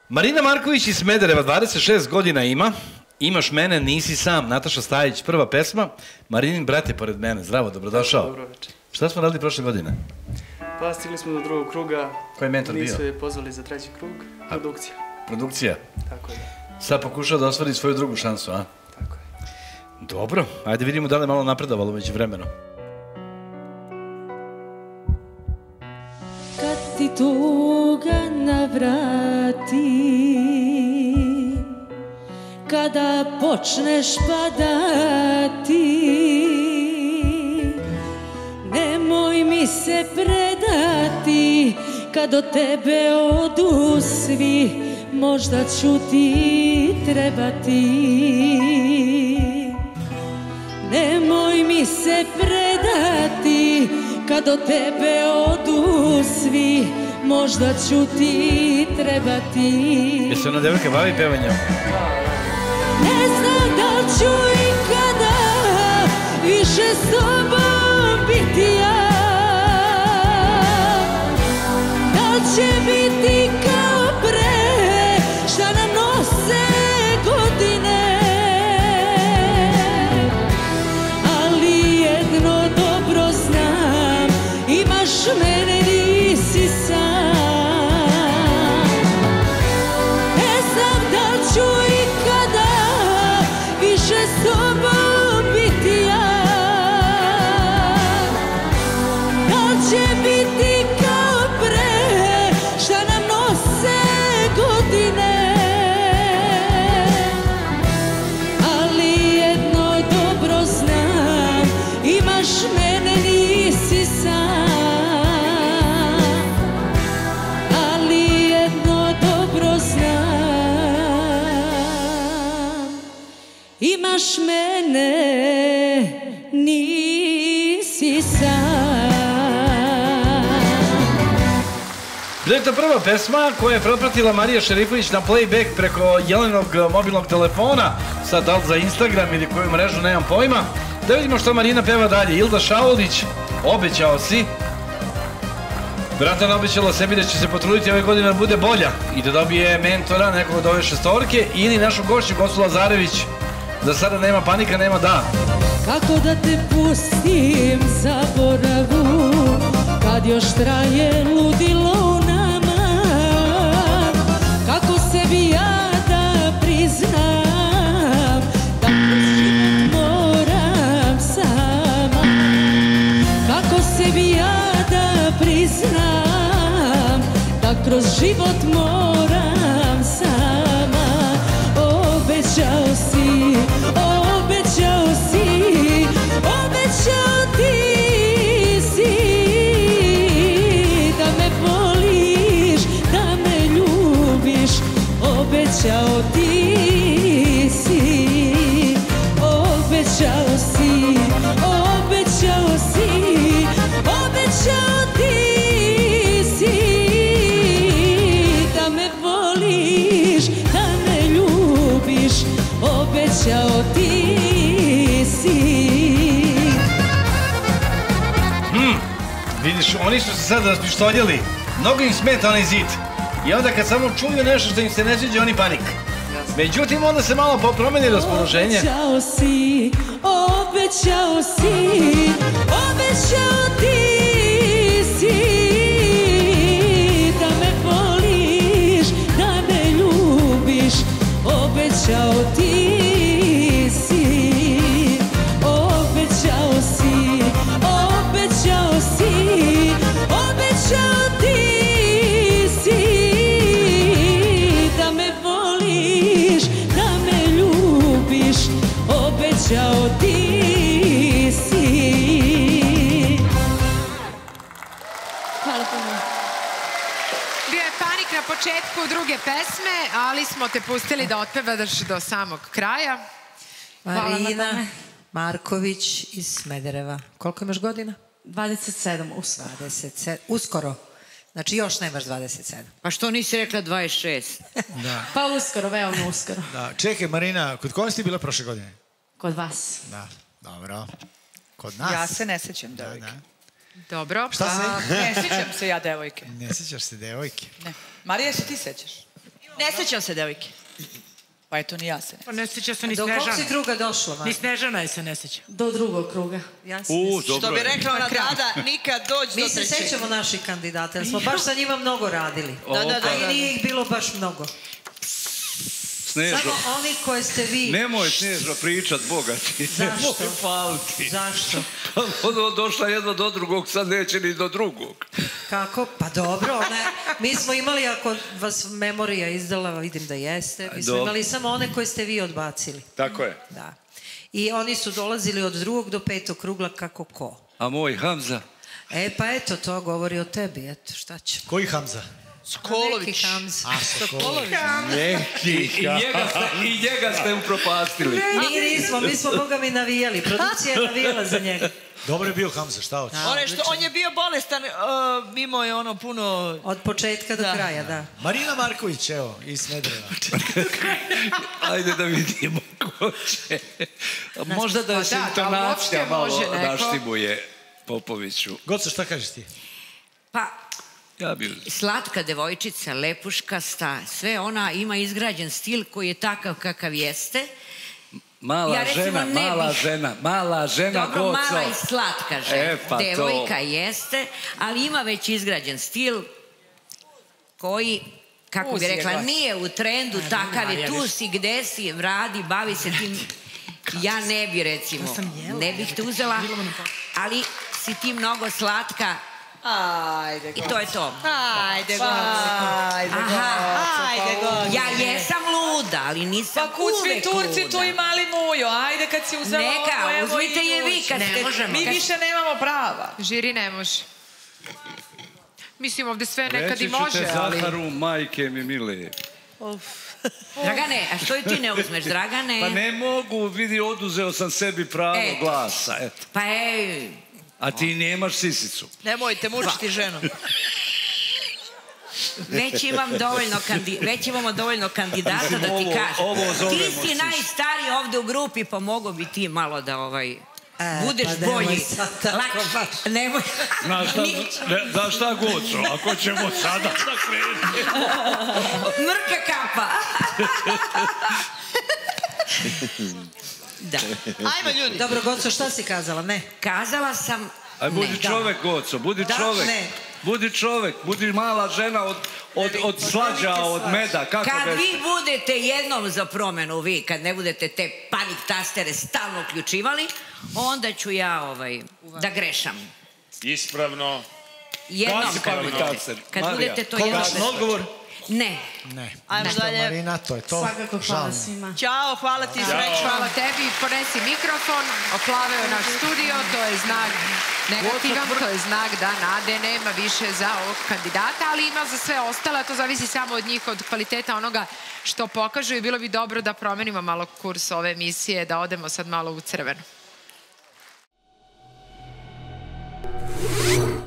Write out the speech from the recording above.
Marina Marković iz Smedereva, 26 godina ima. Imaš mene, nisi sam. Nataša Stajić, prva pesma. Marinin brat je pored mene. Zdravo, dobrodošao. Dobro večer. Šta smo radili prošle godine? Pa stigli smo do drugog kruga. Koji je mentor bio? Nisu je pozvali za treći krug. Produkcija. Produkcija? Tako je. Sad pokušao da ostvari svoju drugu šansu, a? Tako je. Dobro, ajde vidimo da li je malo napredovalo među vremenu. Kad ti tuga navrati, kada počneš padati, nemoj mi se predati, kad od tebe odu svi, možda ću ti trebati. Nemoj mi se predati, kad od tebe odu svi, možda ću ti trebati. Jesi ona devojka bavi pevanjem? Ne znam da li ću ikada više s tobom biti ja. Da li će biti kao pre, šta nam nose godine. Ali jedno dobro znam, imaš mene, nisi sam. Ne znam da li ću ikada više s tobom biti ja. Da li će biti kao pre, šta nam nose godine. Ali jedno dobro znam, imaš mene, nisi sam. Ali jedno dobro znam, imaš mene, nisi sam. Da je to prva pesma koja je propratila Marija Šerifović na playback preko Jelenog mobilnog telefona, sad da li za Instagram ili koju mrežu, nemam pojma. Da vidimo što Marina peva dalje. Ilda Šaulić, obećao si. Vratno obećala sebi da će se potruditi ove godine da bude bolja i da dobije mentora, nekog od ove šestorke, ili našu gošću Gosu Lazarević. Za sada nema panika, nema da. Kako da te pustim zaboravu, kad još traje ludilo u nama. Kako sebi ja da priznam, da kroz život moram sama. Kako sebi ja da priznam, da kroz život moram sama. Obećao si, obećao si, obećao ti si, da me voliš, da me ljubiš. Obećao ti si, obećao si, obećao si, obećao ti si, da me voliš, da me ljubiš. Obećao ti si. Vidiš, oni su se sad raspištoljili. Mnogo im smeta onaj zid. I onda kad samo čuju nešto što im se ne sviđa, oni panik. Međutim, onda se malo promeni raspoloženje. Obećao si, obećao si, obećao ti si, da me voliš, da me ljubiš. Obećao ti si, obećao si, obećao si, obećao ti si, da me voliš, da me ljubiš. Obećao ti si. Hvala puno. Bio je panik na početku druge pesme, ali smo te pustili da otpevaš do samog kraja. Marina Marković iz Smedereva. Koliko imaš godina? 27 uskoro. 27, uskoro. Znači još nemaš 27. Pa što nisi rekla 26? Da. Pa uskoro, veoma uskoro. Da. Čekaj, Marina, kod koga si bila prošle godine? Kod vas. Da, dobro. Kod nas? Ja se ne sećam devojke. Da. Dobro, Šta pa... se? Ne sećam se ja devojke. Ne sećaš se devojke? Ne. Marija, se ti sećaš? Ne sećam se, devojke. Pa eto, ni ja se ne. Pa ne sjeća se ni Do kog si Snežana. kruga došla, Ni Marija? Snežana je se ne sjeća. Do drugog kruga. Ja se ne sjećam. Što bi rekla ona Dada, nikad dođi do Mi se trećeg. sećamo naših kandidata, jer smo baš sa njima mnogo radili. Da. A i nije ih bilo baš mnogo. Snežo, Samo oni koje ste vi... nemoj Snežo pričat, Boga ti. Zašto? Nemoj paliti. Zašto? Ono došla jedno do drugog, sad neće ni do drugog. Kako? Pa dobro, mi smo imali, ako vas memorija izdala, vidim da jeste, mi smo imali samo one koje ste vi odbacili. Tako je. Da. I oni su dolazili od 2. do 5. krugla kako ko. A moj Hamza? Pa eto, to govori o tebi, eto, šta će. Koji Hamza? Skolović. Neki Hamza. Skolović. I njega ste upropastili. Mi smo Boga mi navijali, produkcija je navijala za njega. Dobro je bio Hamza, šta hoćeš? On je bio bolestan, imao je ono puno... Od početka do kraja, da. Marina Marković, evo, iz Smedereva. Ajde da vidimo ko će. Možda da se intonacija malo naštimuje Popoviću. Goco, šta kažeš ti? Pa, Ja bi... slatka devojčica, lepuškasta, sve ona ima izgrađen stil koji je takav kakav jeste. Mala žena, Dobro, Goco. mala i slatka žena. Pa Devojka to. jeste, ali ima već izgrađen stil koji, kako bi rekla, nije u trendu, takav je, tu si, gde si, radi, bavi se tim. Ja ne bi, recimo, ne bih te uzela, ali si ti mnogo slatka. Ajde, I to je to. Ajde, Goco. Ja jesam luda, ali nisam Pa kud svi uvek Turci, luda. tu i mali mujo. Ajde, kad si uzela ovo, Neka, evo uzmite i je vi Juć. kad ste... Mi više nemamo prava. Žiri ne može. Mislim, ovde sve nekad i Reći ću može, te ali... Zaharu, majke mi mile. Dragane, a što i ti ne uzmeš, Dragane? Pa ne mogu, vidi, oduzeo sam sebi pravo glasa, eto. Pa ej... A ti nemaš sisicu. Nemojte mučiti ženu. Već imamo dovoljno kandidata da ti kažem. Ti si najstariji ovde u grupi, pa mogo bi ti malo da budeš bolji. Nemoj. Znaš šta, Goco, ako ćemo sada da krenemo. Mrka kapa. Da. Ajmo, ljudi. Dobro, Goco, šta si kazala? Ne. Kazala sam... Aj, budi čovek, Goco, budi čovek. Budi čovek, budi mala žena od slađa, od meda. Kad vi budete jednom za promenu, kad ne budete te panik tastere stalno uključivali, onda ću ja da grešam. Ispravno. Jednom kad budete. Kad budete to jednom... Konačan odgovor? Ne. Ajmo dalje. Marina, to je to. Svakako hvala svima. Ćao, hvala ti, srećno. Hvala tebi, ponesi mikrofon, oplaveo naš studio, to je znak negativan, to je znak da nade nema više za ovog kandidata, ali ima za sve ostale, a to zavisi samo od njih, od kvaliteta onoga što pokažu i bilo bi dobro da promenimo malo kurs ove emisije, da odemo sad malo u crveno.